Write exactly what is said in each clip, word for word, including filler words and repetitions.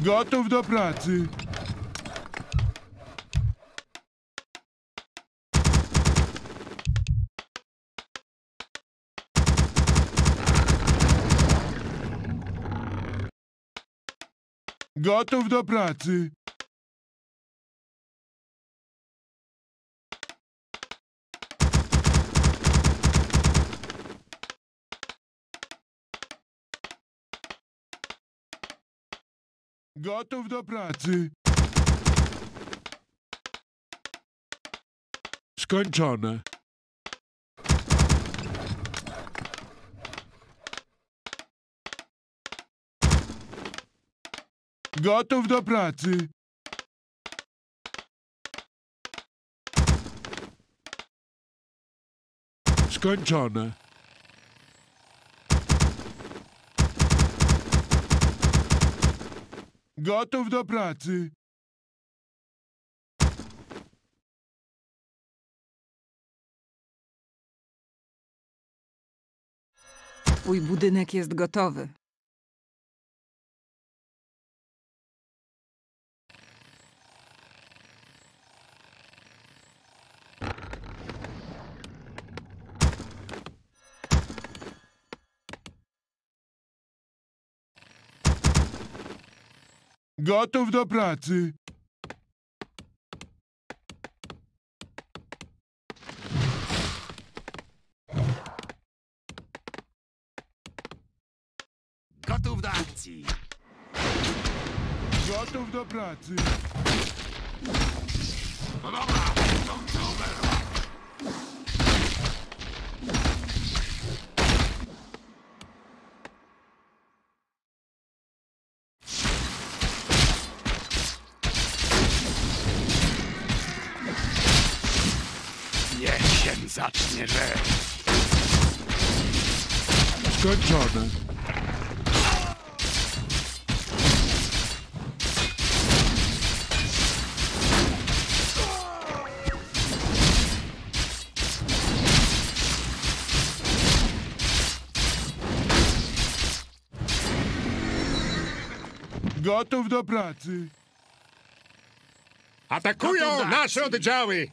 Gotów do pracy. Gotów do pracy. Gotów do pracy. Skończone. Gotów do pracy. Skończone. Gotów do pracy. Twój budynek jest gotowy. Gotów do pracy. Gotów do akcji. Gotów do pracy. No dobra, to super. Niech się zacznie rzecz. Skończone. Gotów do pracy. Atakują Gotów do nasze akcji. oddziały!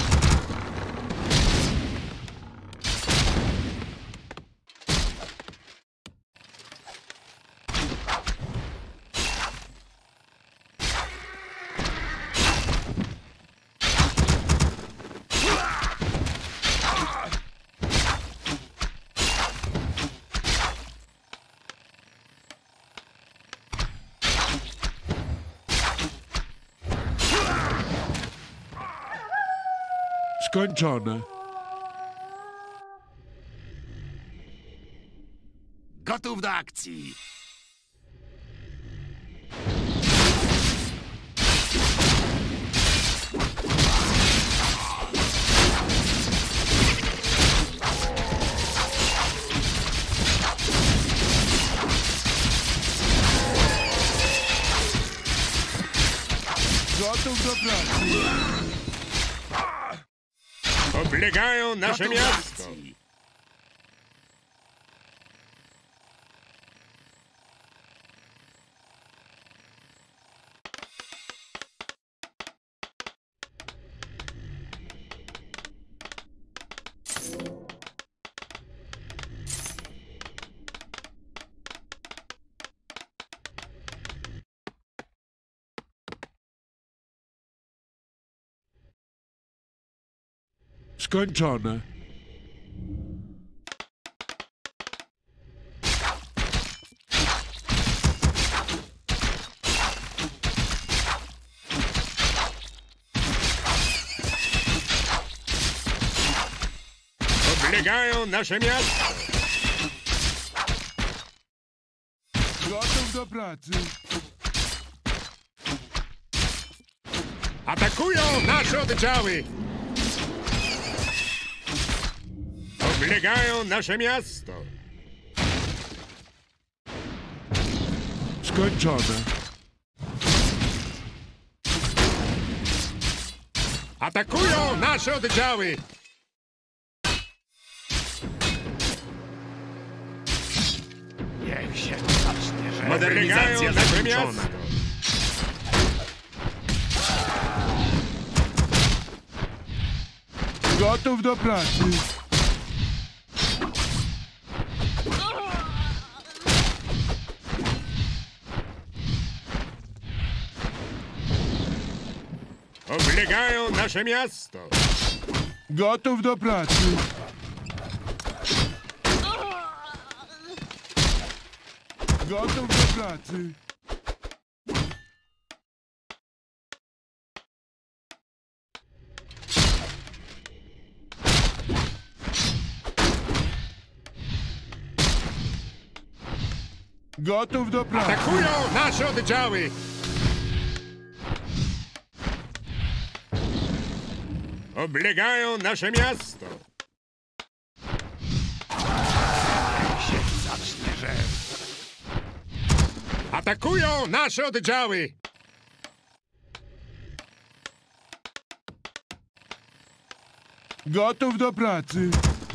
Skończone. Gotów do akcji. Gotów do pracy. Oblegają nasze Gotów do miasto! akcji. Skończone. Oblegają nasze miasto! Gotów do pracy. Atakują nasze oddziały! Oblegają nasze miasto! Skończone. Atakują nasze oddziały! Niech się zacznie rzecz. Oblegają Modernizacja nasze zakończona. miasto! Gotów do pracy. Oblegają nasze miasto. Gotów do pracy. Gotów do pracy. Gotów do pracy. Atakują nasze oddziały. Oblegają nasze miasto. Się zacznie rzecz. Atakują nasze oddziały. Gotów do pracy.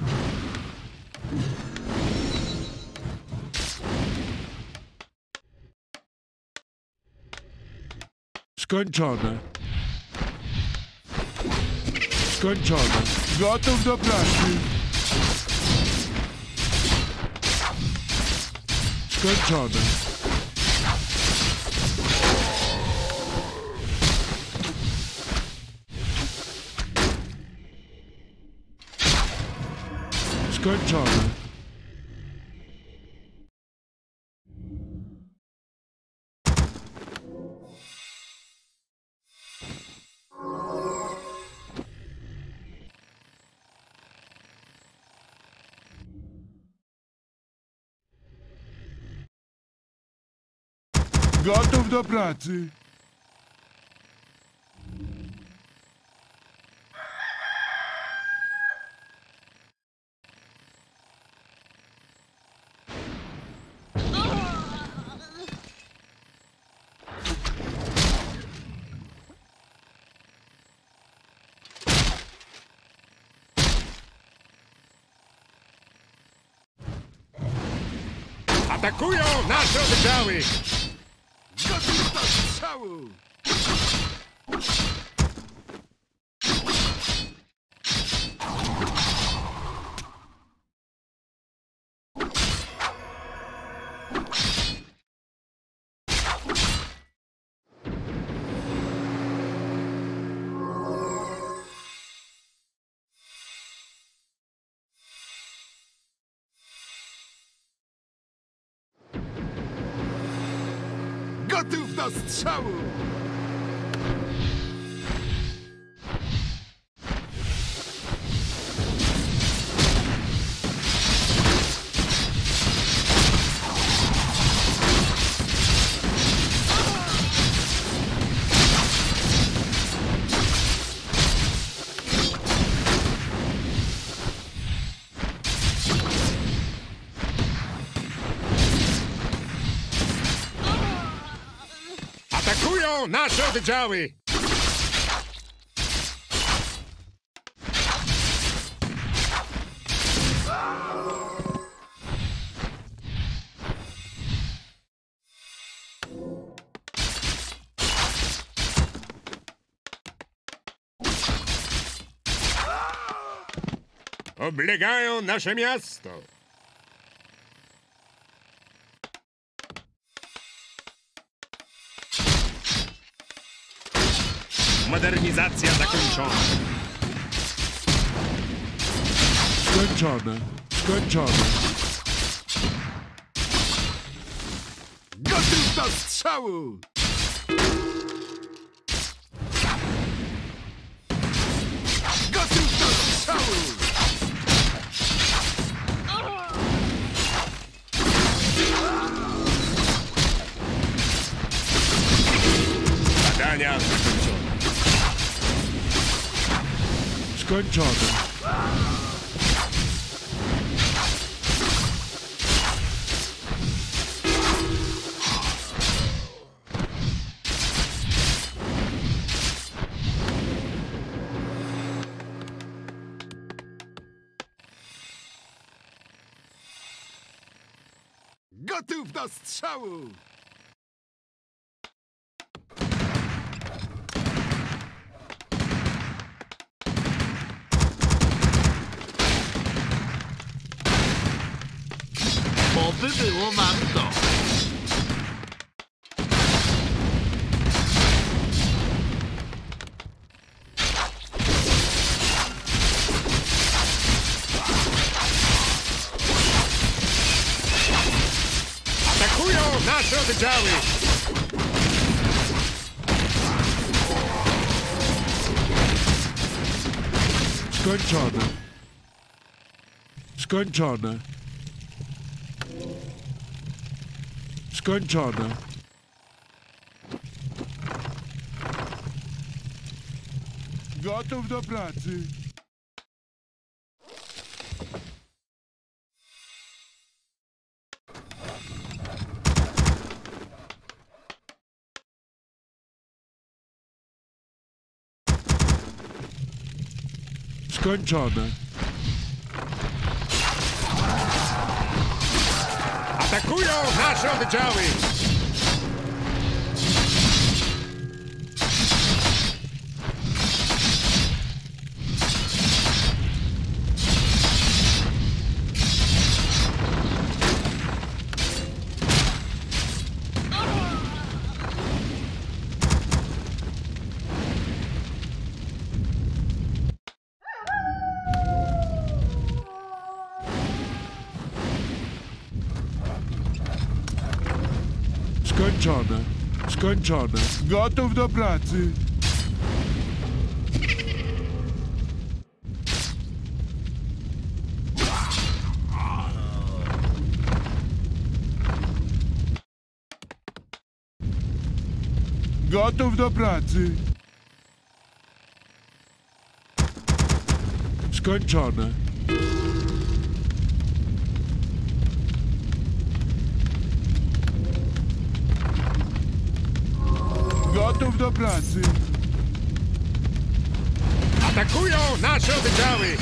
Skończone. Skończone. Gotów do pracy. Skończone. Skończone. Gotów do pracy. Atakują nasze oddziały. Gotów do strzału. Gotów do strzału. Atakują nasze oddziały. Oblegają nasze miasto. Modernizacja zakończona. Skończone. Skończone. Gotów do strzału. Gotów do strzału. Badania zakończone. Skończone. Gotów do strzału. by było warto. Atakują nasze oddziały! Skończone. Skończone. Skończone. Gotów do pracy. Skończone. Atakują nasze oddziały! Skończone. Skończone. Gotów do pracy. Gotów do pracy. Skończone. Gotów do pracy. Atakują nasze oddziały!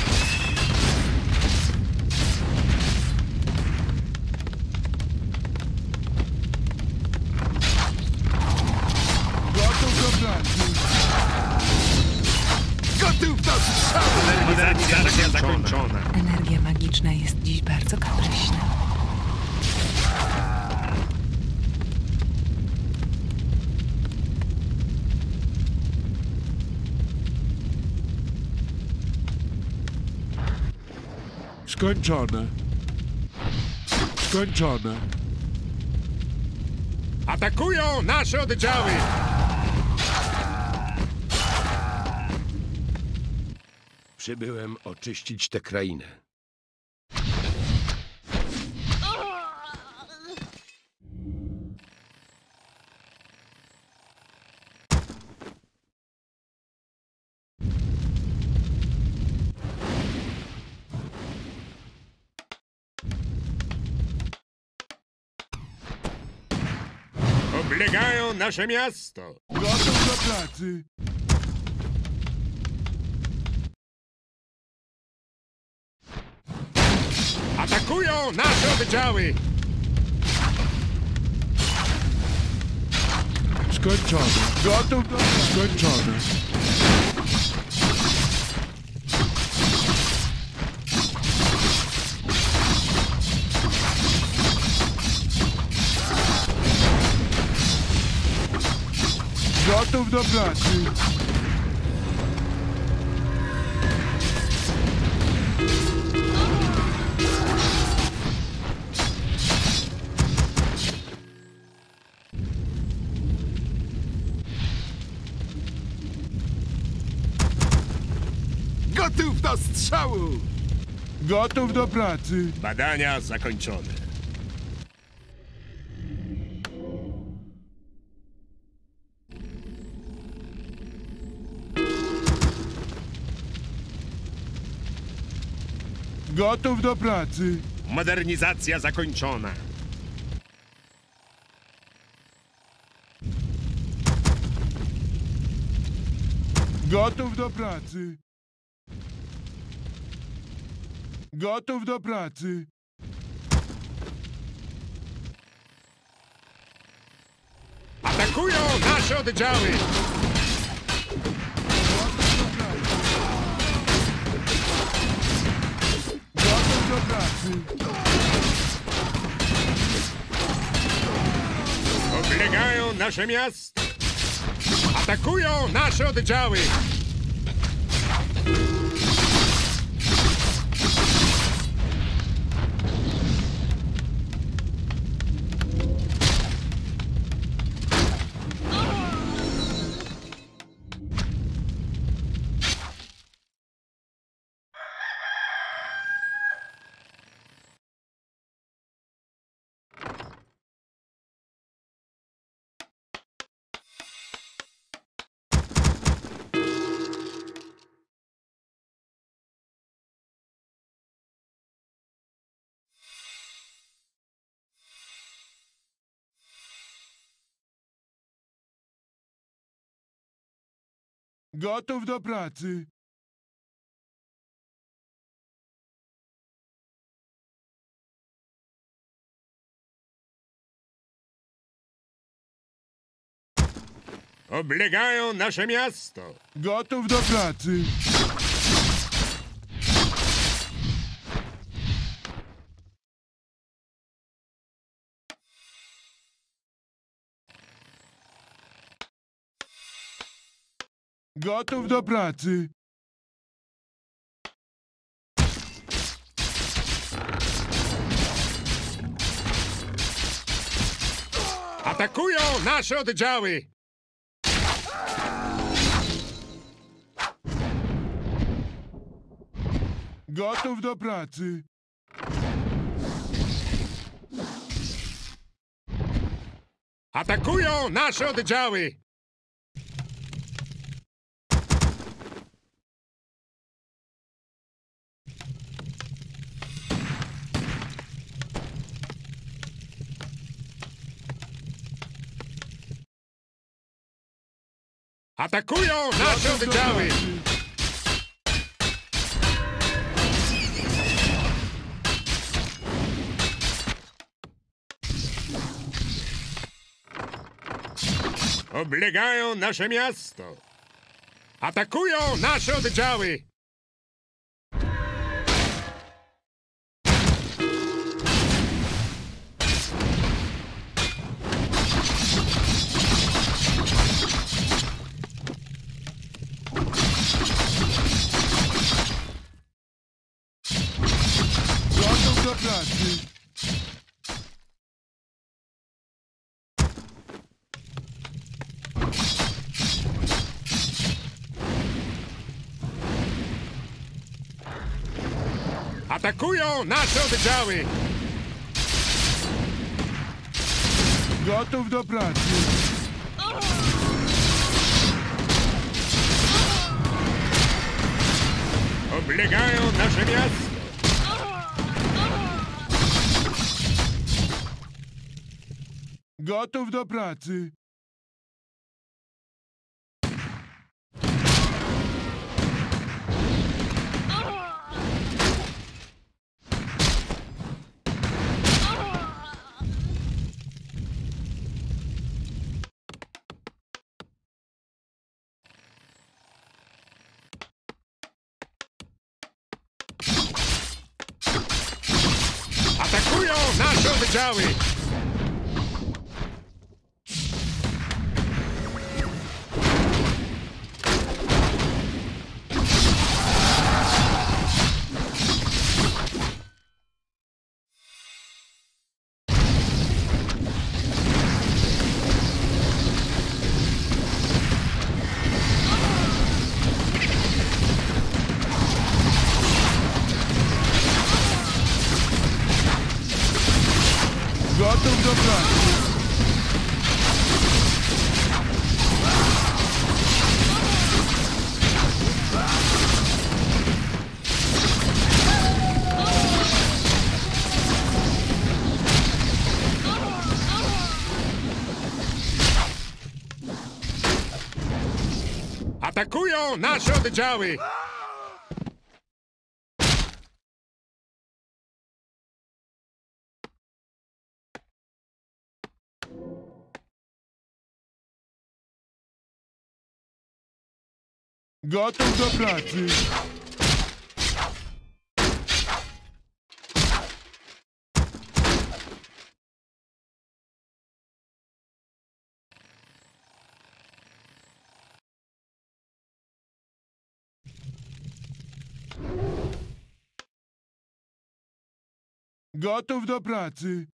Gotów do pracy. Gotów do strzału! Modernizacja zakończona. Energia magiczna jest dziś bardzo kapryśna. Skończone. Skończone. Atakują nasze oddziały! Przybyłem oczyścić tę krainę. Oblegają nasze miasto! Gotów do pracy. Atakują nasze oddziały! Skończone. Gotów do pracy. Skończone. Gotów do pracy. Gotów do strzału! Gotów do pracy. Badania zakończone. Gotów do pracy. Modernizacja zakończona. Gotów do pracy. Gotów do pracy. Atakują nasze oddziały! Gotów do pracy. Oblegają nasze miasto. Atakują nasze oddziały. Gotów do pracy. Oblegają nasze miasto. Gotów do pracy. Gotów do pracy. Atakują nasze oddziały. Gotów do pracy. Atakują nasze oddziały. Atakują nasze Gotów do oddziały. pracy. Oblegają nasze miasto. Atakują nasze oddziały. Gotów do pracy. Atakują nasze oddziały. Gotów do pracy. Oblegają nasze miasto. Gotów do pracy. Atakują nasze oddziały. Gotów do pracy. Atakują nasze oddziały. Gotów do pracy. Gotów do pracy.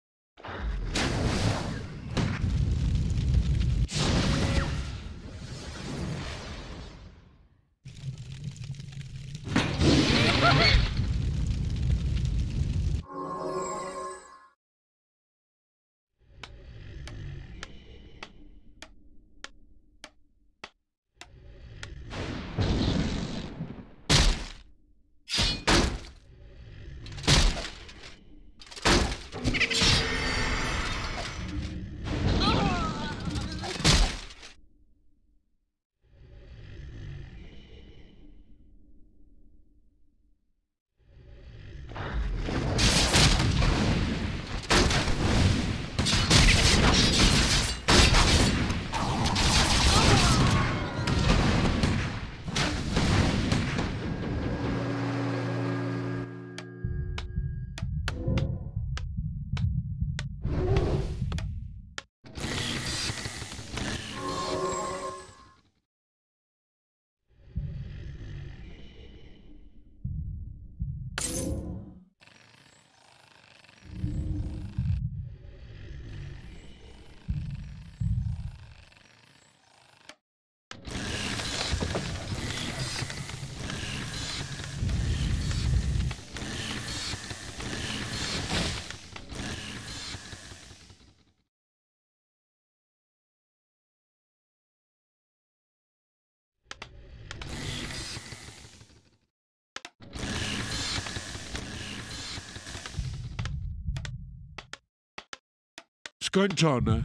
Skończone.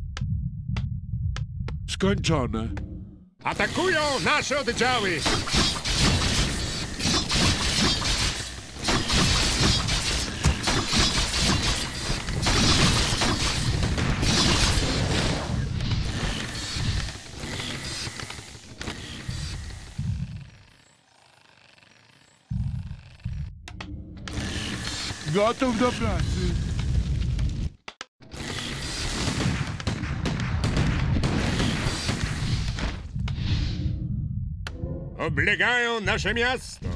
Skończone. Atakują nasze oddziały! Gotów do pracy. Oblegają nasze miasto!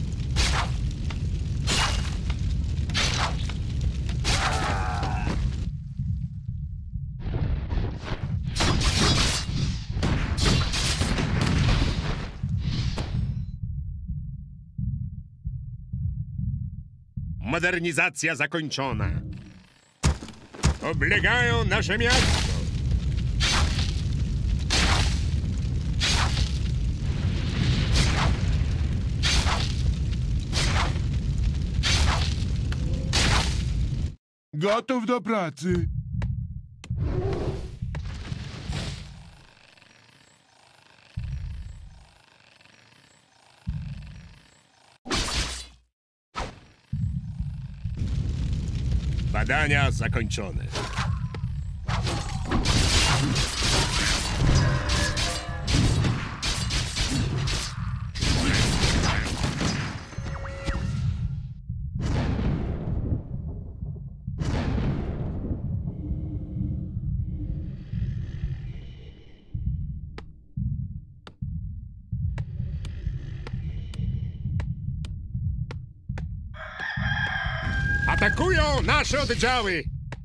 Modernizacja zakończona. Oblegają nasze miasto! Gotów do pracy. Badania zakończone. Atakują nasze oddziały!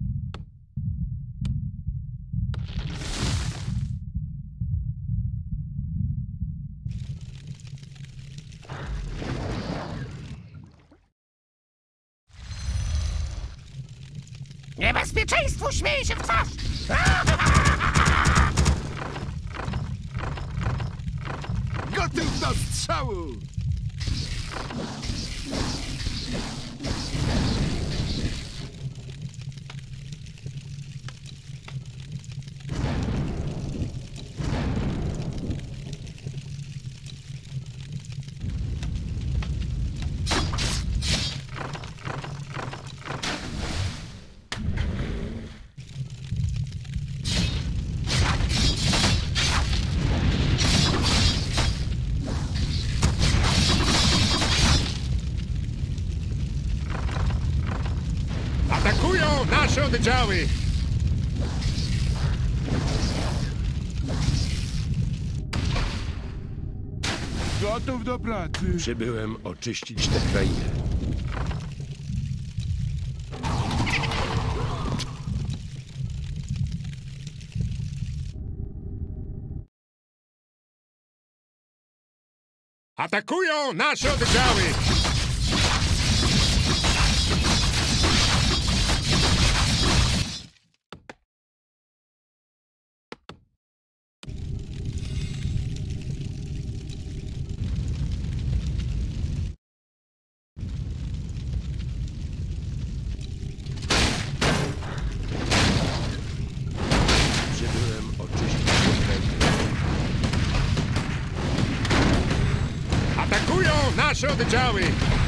Niebezpieczeństwu śmieje się w twarz! Gotów do strzału! Atakują nasze oddziały! Gotów do pracy. Przybyłem oczyścić tę krainę. Atakują nasze oddziały! Przybyłem oczyścić Ukrainę. Atakują nasze oddziały!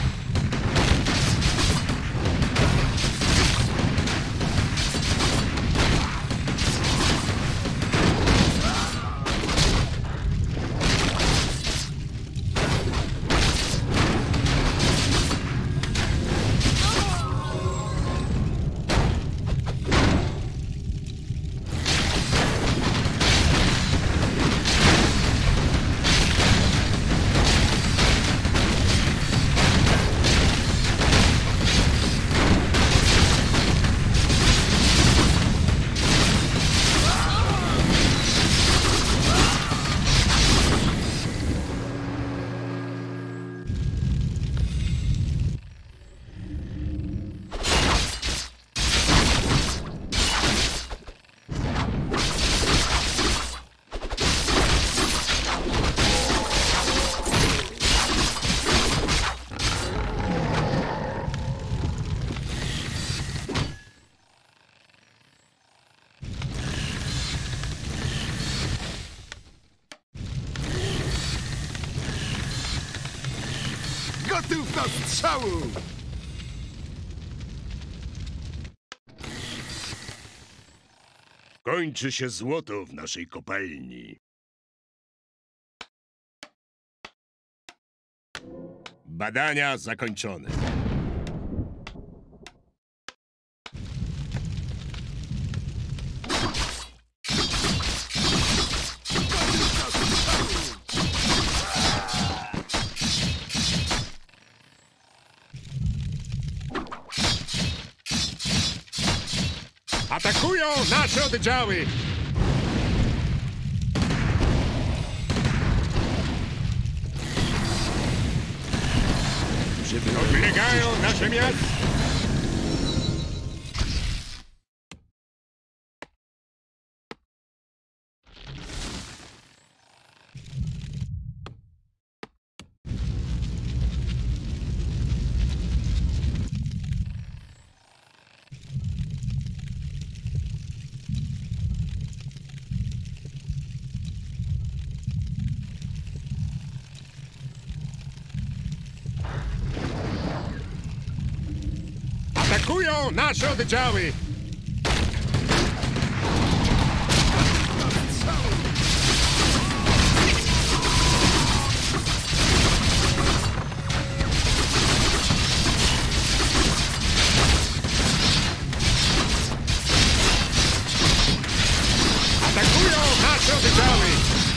Gotów do strzału! Kończy się złoto w naszej kopalni. Badania zakończone. Atakują nasze oddziały! Przybyłem Oblegają nasze miasto! Atakują nasze oddziały! Atakują nasze oddziały!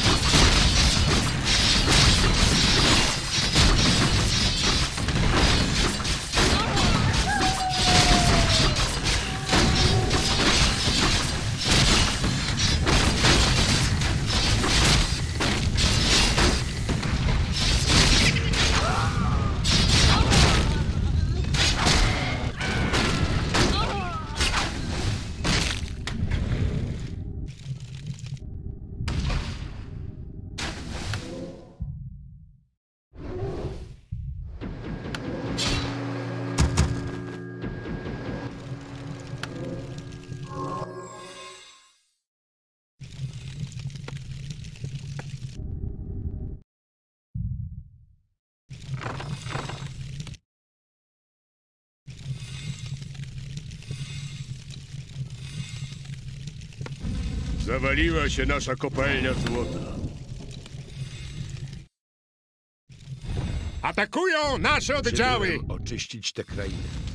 Zawaliła się nasza kopalnia złota. Atakują nasze oddziały! Przybyłem oczyścić tę krainę.